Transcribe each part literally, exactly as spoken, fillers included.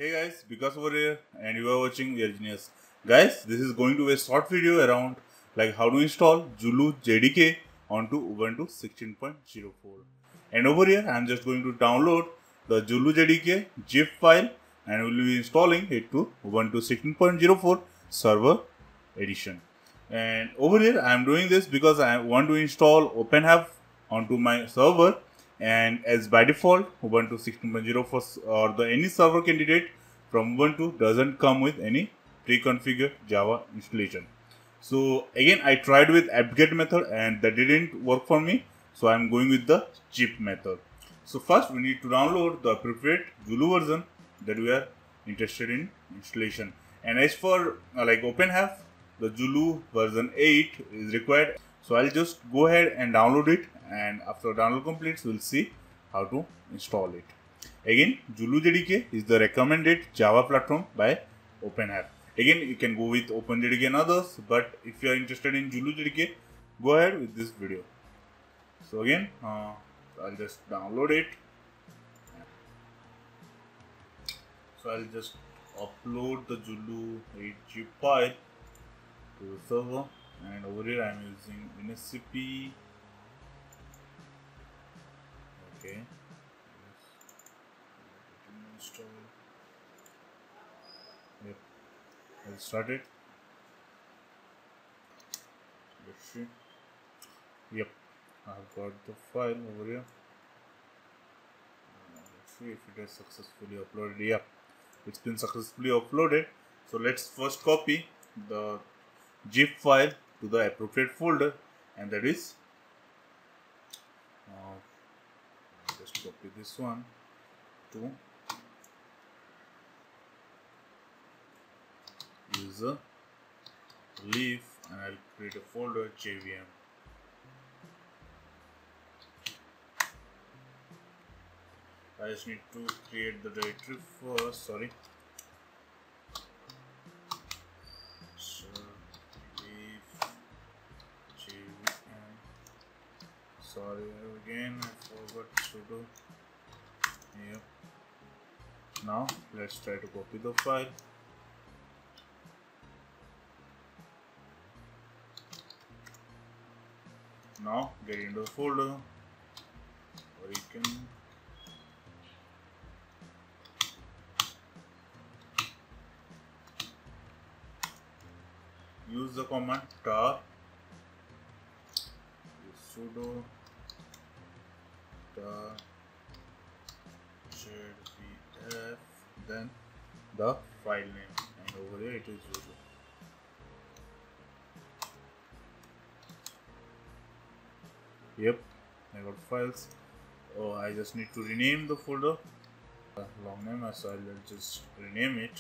Hey guys, Vikas over here and you are watching We Are Genius. Guys, this is going to be a short video around like how to install Zulu J D K onto Ubuntu sixteen point oh four. And over here I am just going to download the Zulu J D K zip file and we will be installing it to Ubuntu sixteen point oh four server edition. And over here I am doing this because I want to install OpenHAV onto my server. And as by default, Ubuntu sixteen point oh four or the any server candidate from Ubuntu doesn't come with any pre-configured Java installation. So again, I tried with apt-get method and that didn't work for me. So I'm going with the zip method. So first we need to download the appropriate Zulu version that we are interested in installation. And as for uh, like OpenHAV, the Zulu version eight is required. So I'll just go ahead and download it, and after download completes, we'll see how to install it. Again, Zulu J D K is the recommended Java platform by OpenHAV. Again, you can go with OpenJDK and others, but if you are interested in Zulu J D K, go ahead with this video. So again, uh, I'll just download it. So I'll just upload the Zulu eight zip file to the server. And over here I am using WinSCP. Okay. Install. Yep. I'll start it. Let's see. Yep. I've got the file over here. Uh, let's see if it is successfully uploaded. Yep. It's been successfully uploaded. So let's first copy the zip file to the appropriate folder, and that is uh, just copy this one to user leaf, and I'll create a folder J V M. I just need to create the directory first. Sorry. Sorry again, I forgot sudo. Yep. Now let's try to copy the file. Now get into the folder, or you can use the command tar sudo zpf, then the file name, and over here it is Zulu. Yep, I got files. Oh, I just need to rename the folder. Uh, long name, so I'll just rename it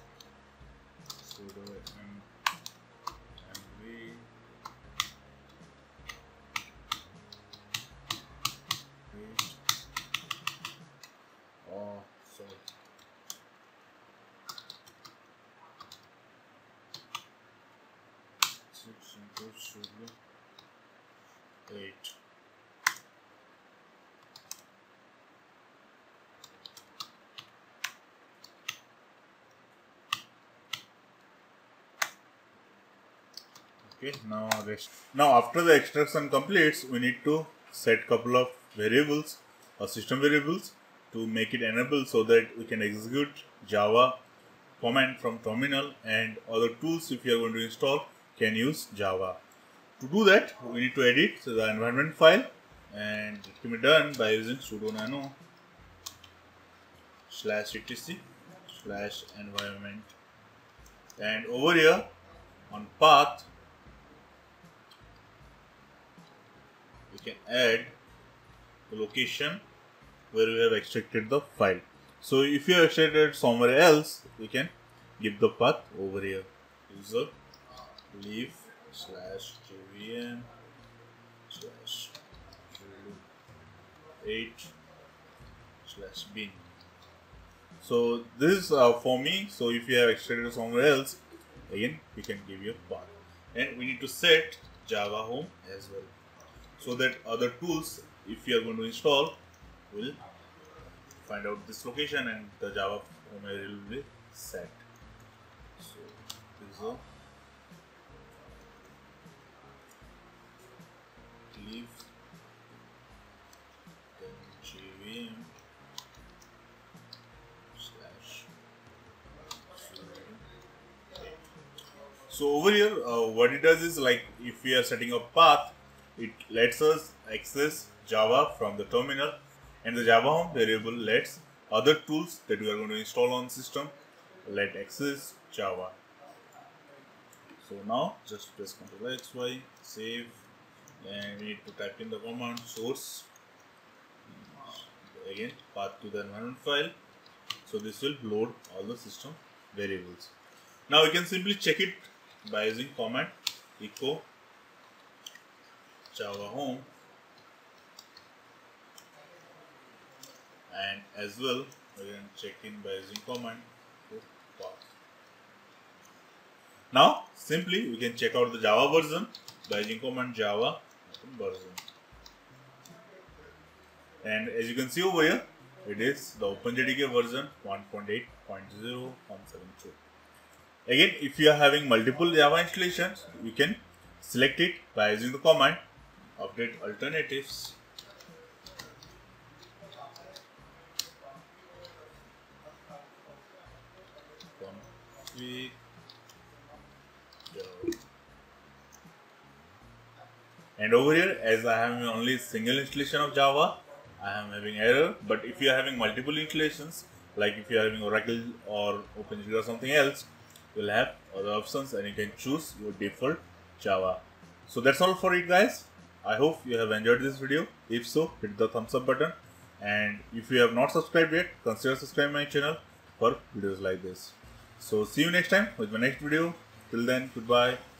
sudo m mv Oh, sorry. Six into Zulu eight. Okay, now rest. Now after the extraction completes, we need to set couple of variables or system variables to make it enable so that we can execute Java command from terminal, and other tools if you are going to install can use Java. To do that, we need to edit the environment file, and it can be done by using sudo nano slash etc slash environment, and over here on path we can add the location where we have extracted the file. So if you have extracted somewhere else, we can give the path over here. User leaf slash jvm slash eight slash bin. So this is uh, for me. So if you have extracted somewhere else, again we can give you a path, and we need to set Java home as well, so that other tools, if you are going to install, will find out this location and the Java home area will be set. So this is all. Leave then jvm slash. So over here, uh, what it does is, like, if we are setting a path, it lets us access Java from the terminal, and the Java home variable lets other tools that we are going to install on system let access Java. So now just press Ctrl X Y, save, and we need to type in the command source, again path to the environment file. So this will load all the system variables. Now we can simply check it by using command echo Java home, and as well we can check in by using command path. Now simply we can check out the Java version by using command Java version, and as you can see over here, it is the OpenJDK version one point eight point zero one seven two. Again, if you are having multiple Java installations, you can select it by using the command update alternatives. Config Java. And over here, as I have only single installation of Java, I am having error. But if you are having multiple installations, like if you are having Oracle or OpenJDK or something else, you will have other options and you can choose your default Java. So that's all for it, guys. I hope you have enjoyed this video. If so, hit the thumbs up button, and if you have not subscribed yet, consider subscribing my channel for videos like this. So see you next time with my next video. Till then, goodbye.